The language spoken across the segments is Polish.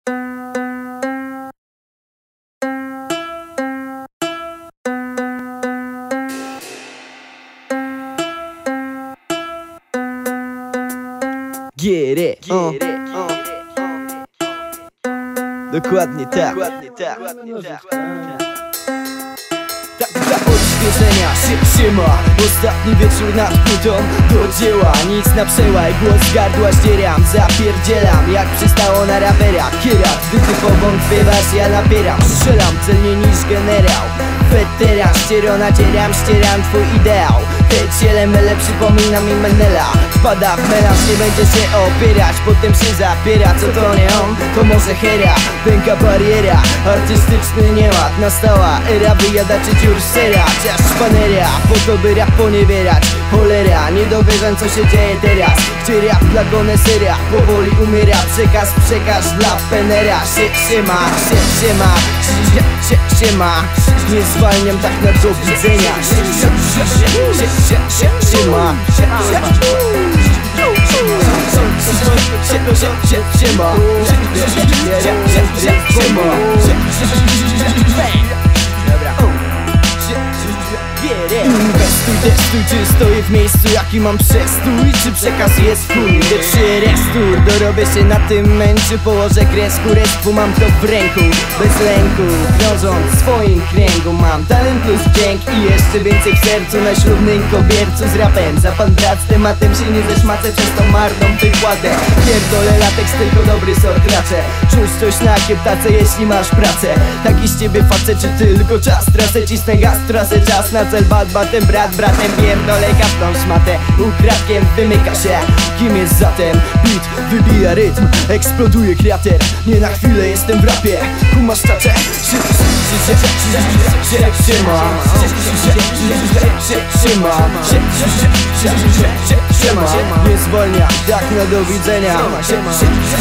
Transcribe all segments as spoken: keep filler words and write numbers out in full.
Get it, uh. Dokładnie tak. Tak dla odświeżenia się siema. Ostatni wieczór nad płytą do dzieła. Nic na przełaj, głos z gardła ścieram. Zapierdzielam jak przystało na rapera. Kierat, gdy typową śpiewasz, ja napieram. Strzelam celnie niż generał. Weteran, ściero nacieram, ścieram twój ideał. Te ciele mele przypomina mi Menela. Wpada w melanż, nie będzie się opierać. Potem się zapiera, co to nie on, to może hera. Pęka bariera, artystyczny nieład. Nastała era wyjadaczy dziur sera. Czas szpaneria, po to by rap poniewierać. Cholera, nie dowierzam co się dzieje teraz. Gdzie rap dla konesera powoli umiera. Przekaz, przekaż dla penera. Sie, siema, sie, siema, sie, sie, siema. Nie zwalniam tak na do widzenia. Sie, sie, sie, sie, sie, siema. Inwestuj, testuj, czy stoję w miejscu, jaki mam przestój, czy przekaz jest w chuj, czy restur. Dorobię się na tym męczy, położę kresku, resztku mam to w ręku, bez lęku, krążąc w swoim kręgu. Mam talent plus dźwięk i jeszcze więcej w sercu. Na ślubnym kobiercu z rapem, za pan brat z tematem się nie zeszmacę przez tą marną wykładę. Pierdolę latekst, tylko dobry sort raczę. Czuć coś na kieptace, jeśli masz pracę. Taki z ciebie facet, czy tylko czas tracę, cisnę gaz, tracę czas na cel. Bad batem, brat bratem, pierdolę każdą szmatę. Ukradkiem wymyka się, kim jest zatem? Beat wybija rytm, eksploduje krater. Nie na chwilę jestem w rapie, kumasz czacze. Siema, siema, nie zwolnia, tak na do widzenia. Siema,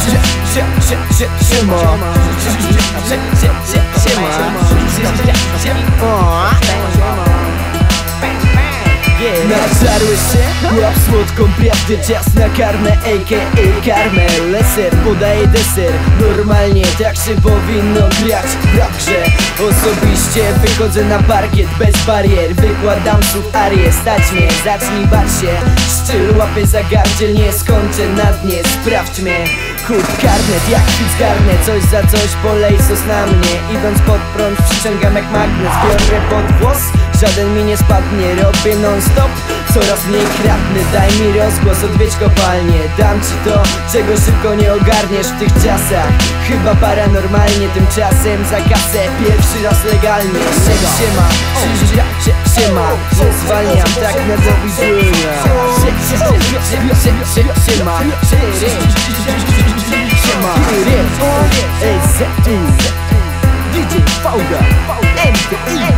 nażarłeś się? Łap słodką prawdę, czas na karmę, a k a karmę. Leser podaje deser, normalnie tak się powinno grać w rap grze. Osobiście wychodzę na parkiet bez barier. Wykładam słów arię, stać mnie, zacznij bać się. Styl łapy za gardziel, nie skończę na dnie, sprawdź mnie. Hut karnet, jak fit zgarnę, coś za coś, polej sos na mnie. Idąc pod prąd przyciągam jak magnes, biorę pod włos. Żaden mi nie spadnie, robię non stop. Coraz mniej kradnę, daj mi rozgłos, odwiedź kopalnię. Dam ci to, czego szybko nie ogarniesz w tych czasach. Chyba paranormalnie, tymczasem za kasę pierwszy raz legalnie. Siema, siema, siema, nie zwalniam tak na do widzenia. Siema, siema, ej, Z, D J Fauga, M T I